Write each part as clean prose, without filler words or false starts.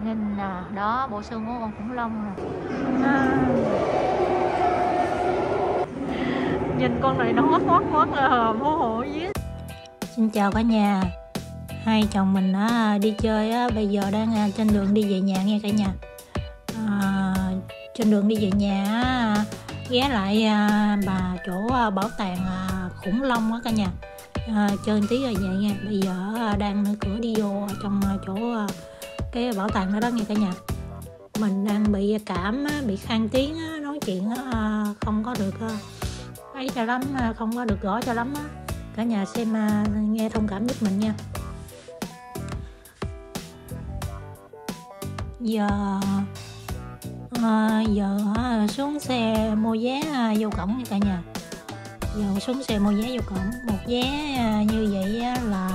Nhìn đó bộ xương của con khủng long nè. Nhìn con này nó hót là hô hổ với. Xin chào cả nhà. Hai chồng mình đi chơi á, bây giờ đang trên đường đi về nhà nghe cả nhà. Trên đường đi về nhà ghé lại chỗ bảo tàng khủng long á cả nhà. Chơi một tí rồi về nha. Bây giờ đang mở cửa đi vô trong chỗ cái bảo tàng đó đó nghe cả nhà. Mình đang bị cảm, bị khan tiếng, nói chuyện không có được ấy cho lắm, không có được rõ cho lắm á. Cả nhà xem nghe thông cảm giúp mình nha. Giờ xuống xe mua vé vô cổng nha cả nhà. Giờ xuống xe mua vé vô cổng. Một vé như vậy là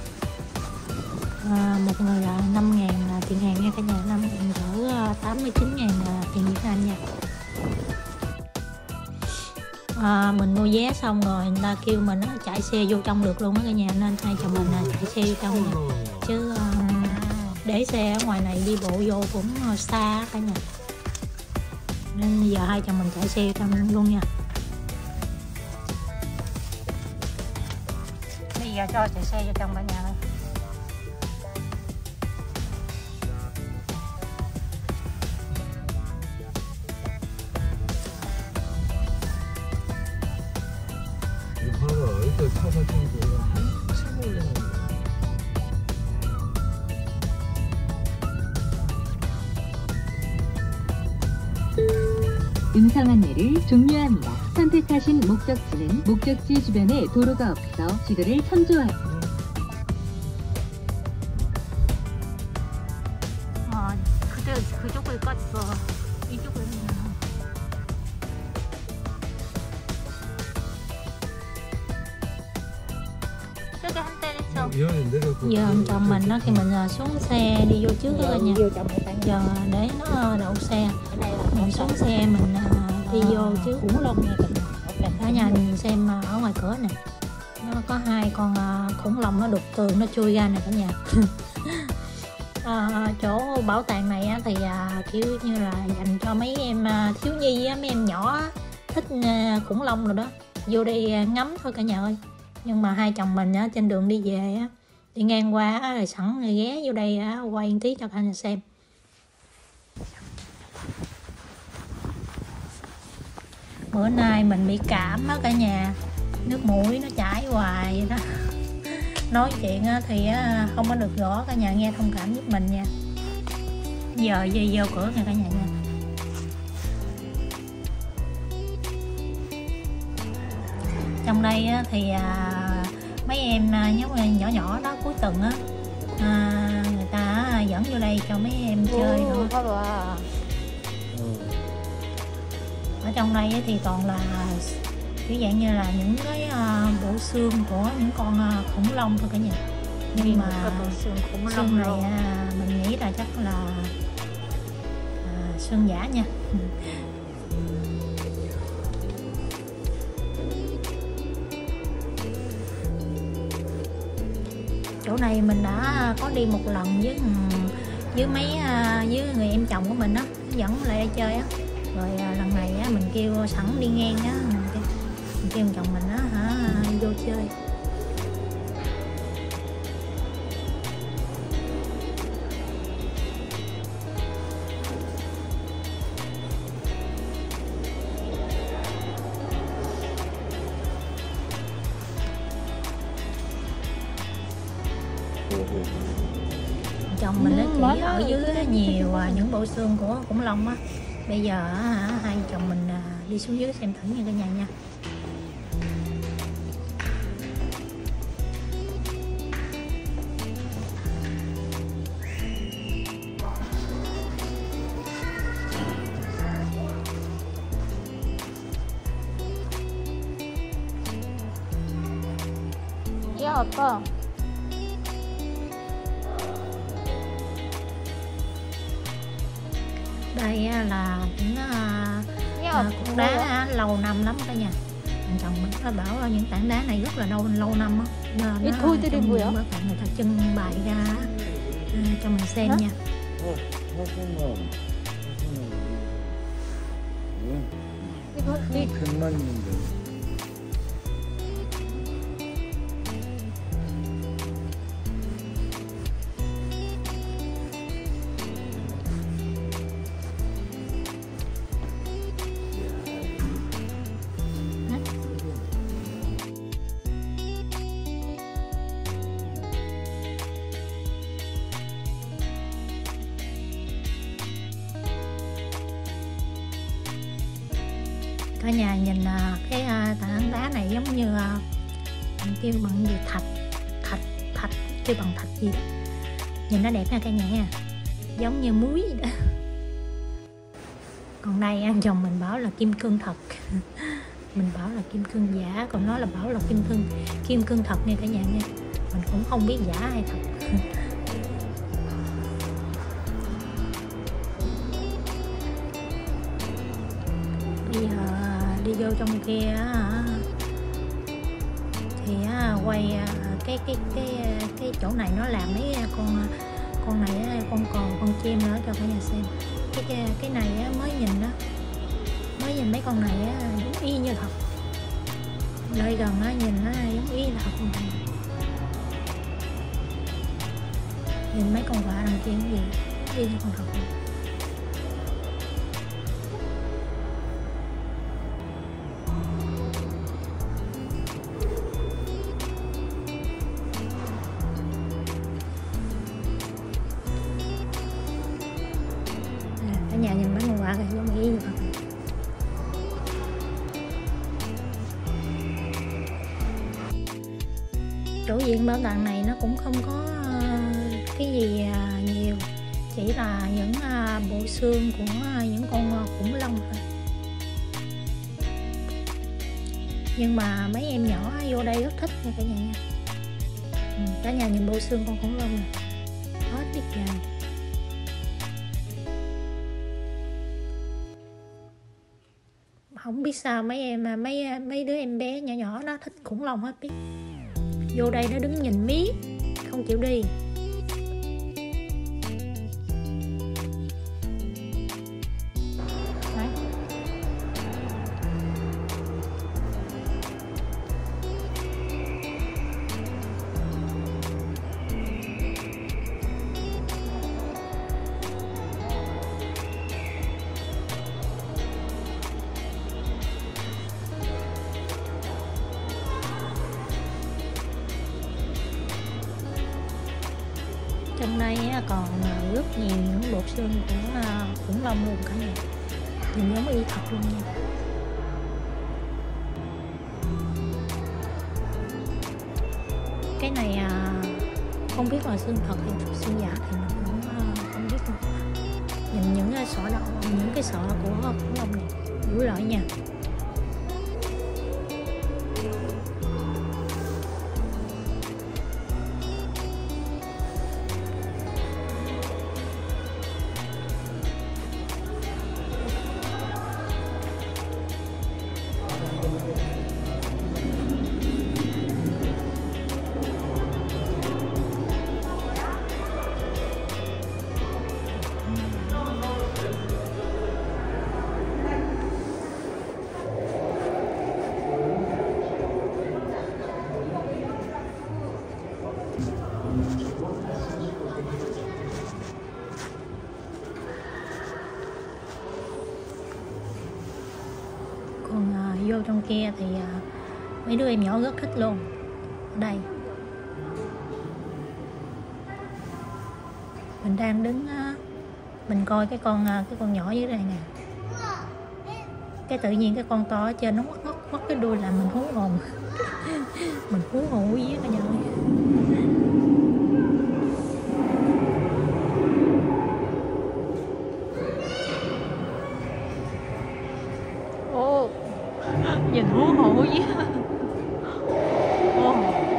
một người là 5.000 tiền hàng nha cả nhà. 5.000 cỡ 89.000 tiền Việt Nam nha. Mình mua vé xong rồi người ta kêu mình chạy xe vô trong được luôn á cả nhà, nên hai chồng mình chạy xe vô trong nha. Chứ để xe ở ngoài này đi bộ vô cũng xa cả nhà, nên giờ hai chồng mình chạy xe vô trong luôn nha. Bây giờ cho chạy xe vô trong cả nhà thôi. 음성 안내를 종료합니다. 선택하신 목적지는 목적지 주변에 도로가 없어 지도를 참조하세요. 그쪽을 깠어. 이쪽을 giờ ông chồng mình đó khi mình xuống xe đi vô trước đó nha. Giờ để nó đậu xe mình xuống xe mình đi vô trước khủng long nha cả nhà. Nhìn xem ở ngoài cửa nè, nó có hai con khủng long nó đục tường nó chui ra nè cả nhà. Chỗ bảo tàng này thì kiểu như là dành cho mấy em thiếu nhi mấy em nhỏ thích khủng long rồi đó, vô đây ngắm thôi cả nhà ơi. Nhưng mà hai chồng mình trên đường đi về đi ngang qua rồi sẵn rồi ghé vô đây quay một tí cho cả nhà xem. Bữa nay mình bị cảm cả nhà, nước mũi nó chảy hoài vậy đó. Nói chuyện thì không có được rõ, cả nhà nghe thông cảm giúp mình nha. Giờ vô cửa nè cả nhà nha. Trong đây thì mấy em nhỏ nhỏ đó cuối tuần người ta dẫn vô đây cho mấy em chơi nữa. Ở trong đây thì còn là kiểu dạng như là những cái bộ xương của những con khủng long thôi cả nhà. Nhưng mà xương này mình nghĩ là chắc là xương giả nha. Chỗ này mình đã có đi một lần với với người em chồng của mình á, dẫn lại đây chơi á. Rồi lần này mình kêu sẵn đi ngang á, mình kêu chồng mình vô chơi. Chồng mình chỉ ở dưới nhiều những bộ xương của khủng long á. Bây giờ hai chồng mình đi xuống dưới xem thử nha cả nhà nha. 아빠. Đây là những cục đá lâu năm lắm cả nhà. Chồng mình có bảo những tảng đá này rất là lâu năm á. Ít thôi tới đêm người ta trưng bày ra cho mình xem nha. 사슴은 이거 이 100만 년대. cả nhà nhìn cái tảng đá này giống như mình kêu bằng gì, thạch kêu bằng thạch gì đó. Nhìn nó đẹp nha cả nhà nha, giống như muối vậy đó. Còn đây anh chồng mình bảo là kim cương thật. Mình bảo là kim cương giả, còn nó là bảo là kim cương thật nha cả nhà nha. Mình cũng không biết giả hay thật. Bây giờ đi vô trong kia thì quay cái chỗ này nó làm mấy con này, con cò, con chim nữa cho cả nhà xem. Cái này mới nhìn mấy con này giống y như thật, lại gần nhìn nó giống y thật luôn. Nhìn mấy con quạ đằng kia gì y như con thật luôn. Cả nhà nhìn mấy con quạ kìa, giống y như thật. Chỗ viện bảo tàng này nó cũng không có cái gì nhiều, chỉ là những bộ xương của những con khủng long thôi. Nhưng mà mấy em nhỏ vô đây rất thích nha cả nhà nha. Cả nhà nhìn bộ xương con khủng long này, hết biết dài. Không biết sao mấy đứa em bé nhỏ nhỏ nó thích khủng long hết biết. Vô đây nó đứng nhìn miết, không chịu đi. Đấy. Trong đây còn rất nhiều những bộ xương của khủng long luôn cả nhà, nhìn giống y thật luôn nha. Cái này không biết là xương thật hay xương giả thì mình cũng không biết luôn. Nhìn những sọ đầu, những cái sọ của khủng long này đủ loại nha. Còn vô trong kia thì mấy đứa em nhỏ rất thích luôn. Ở đây mình đang đứng mình coi cái con nhỏ dưới đây nè, cái tự nhiên cái con to ở trên nó quắt cái đuôi làm mình hú hồn. Mình hú hồn với cả nhà ơi. Ô, nhìn hú hồn với. Ô.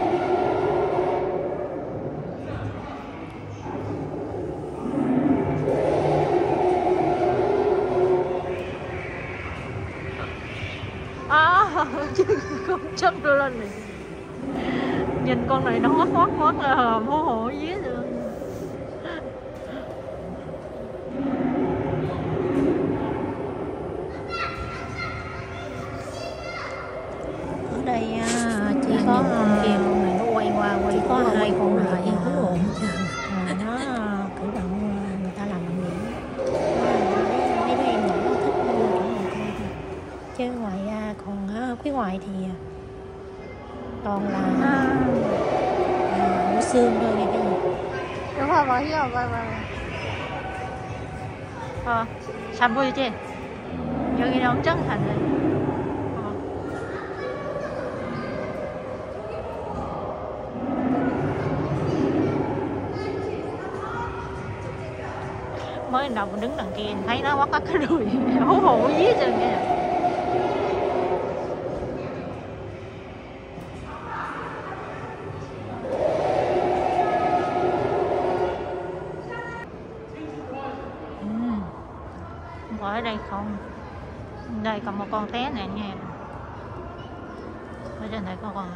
Chứ không chất đưa lên này. Nhìn con này nó hót là hú hồn với rồi. xương thôi nha cả nhà. đúng rồi, bỏ vô 잘 보이지? 여기는 엄청 달래. Mới đầu mình đứng đằng kia thấy nó quắt cái đùi hú hụ dí chân kìa. Ở đây không, đây còn một con té nè nha, ở trên này có con.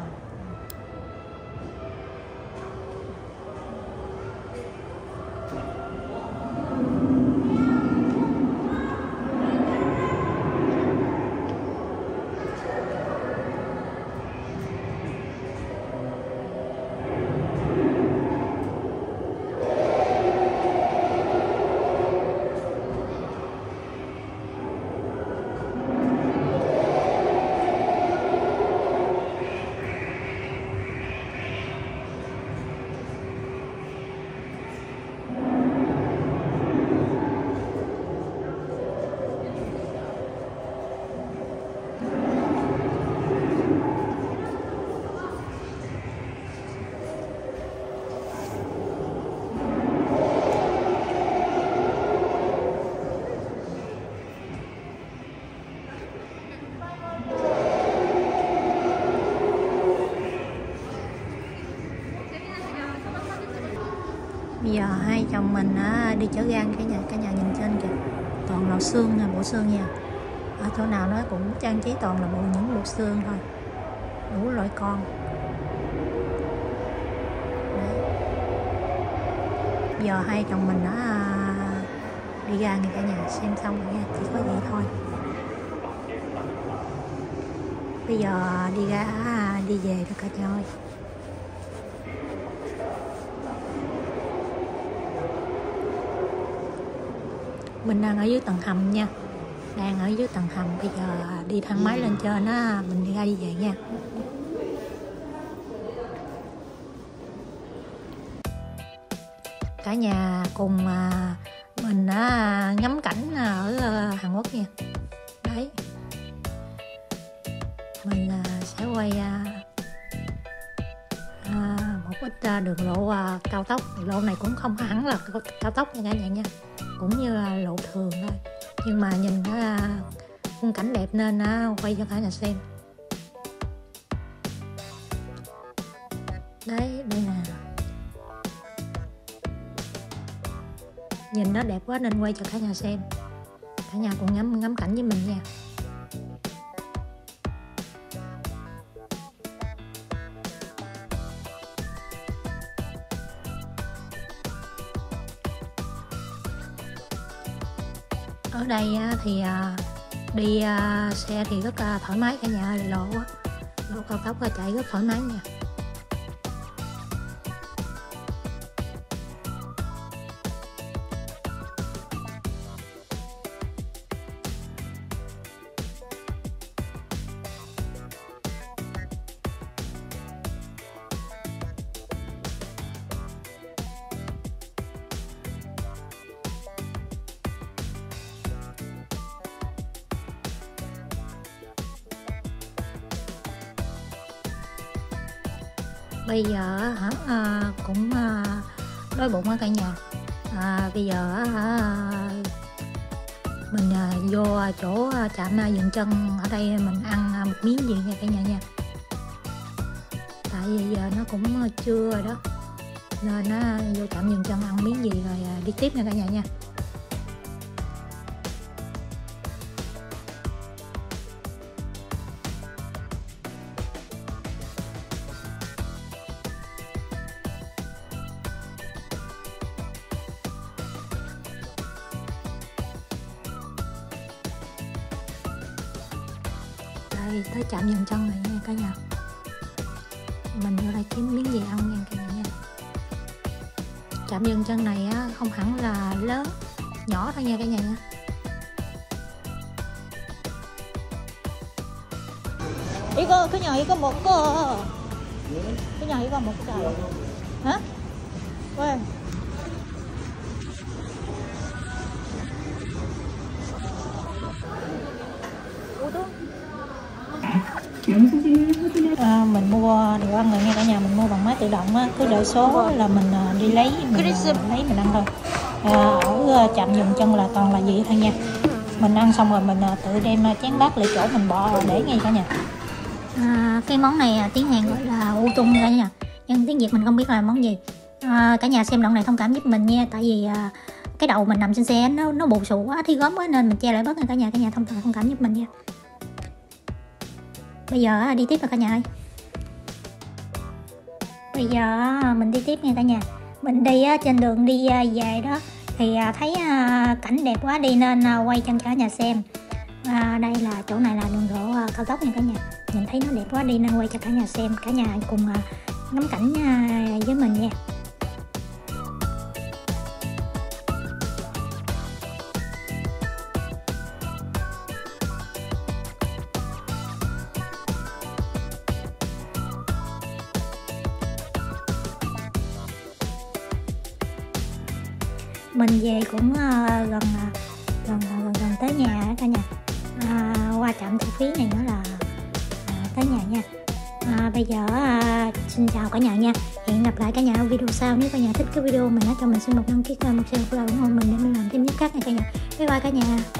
Bây giờ hai chồng mình đi chở gan cả nhà nhìn trên kìa, toàn là xương nè, bộ xương nha. Ở chỗ nào nó cũng trang trí toàn là những bộ xương thôi, đủ loại con. Đấy. Bây giờ hai chồng mình đi ra nghe cả nhà, xem xong rồi nha, chỉ có vậy thôi. Bây giờ đi ra đi về rồi cả nhà ơi. Mình đang ở dưới tầng hầm nha, đang ở dưới tầng hầm. Bây giờ đi thang máy lên trên mình đi ra đi về nha. Cả nhà cùng mình ngắm cảnh ở Hàn Quốc nha. Đấy, mình sẽ quay một ít đường lộ cao tốc. Lộ này cũng không hẳn là cao tốc nha cả nhà nha, cũng như là lộ thường thôi, nhưng mà nhìn khung cảnh đẹp nên quay cho cả nhà xem. Đấy, đây nè, nhìn nó đẹp quá nên quay cho cả nhà xem. Cả nhà cùng ngắm cảnh với mình nha. Ở đây thì đi xe thì rất thoải mái cả nhà ơi, lộ cao tốc chạy rất thoải mái nha. Bây giờ cũng đói bụng á cả nhà. Bây giờ mình vô chỗ trạm dừng chân ở đây mình ăn một miếng gì nha cả nhà nha. Tại vì giờ nó cũng trưa rồi đó, nên vô trạm dừng chân ăn miếng gì rồi đi tiếp nha cả nhà nha. Đây, tới trạm dừng chân này nha cả nhà. Mình vô đây kiếm miếng gì ăn nha cả nhà nha. Trạm dừng chân này không hẳn là lớn, nhỏ thôi nha cả nhà nha. 이거 그냥 이거 먹고 그냥 이거 먹자. Hả? Wow. Mình mua đồ ăn rồi nha cả nhà, mình mua bằng máy tự động á, cứ đợi số là mình đi lấy, mình ăn thôi. Ở trạm dừng chân là toàn là vậy thôi nha. Mình ăn xong rồi mình tự đem chén bát lại chỗ mình bỏ để ngay cả nhà. Cái món này tiếng Hàn gọi là u tung cả nhà, nhưng tiếng Việt mình không biết là món gì. Cả nhà xem đoạn này thông cảm giúp mình nha, tại vì cái đầu mình nằm trên xe nó bù xù quá, thì gớm quá nên mình che lại bớt nha cả nhà thông cảm giúp mình nha. Bây giờ đi tiếp rồi cả nhà ơi. Bây giờ mình đi tiếp nha cả nhà. Mình đi trên đường đi về đó thì thấy cảnh đẹp quá đi nên quay cho cả nhà xem. Đây là chỗ này là đường đỗ cao tốc nha cả nhà. Nhìn thấy nó đẹp quá đi nên quay cho cả nhà xem. Cả nhà cùng ngắm cảnh với mình nha. Mình về cũng gần tới nhà cả nhà. Qua trạm thu phí này nữa là tới nhà nha. Bây giờ xin chào cả nhà nha. Hẹn gặp lại cả nhà ở video sau. Nếu cả nhà thích cái video mình cho mình xin một đăng ký kênh, một share, một like ủng hộ mình để mình làm thêm giúp khác nha cả nhà. Bye bye cả nhà.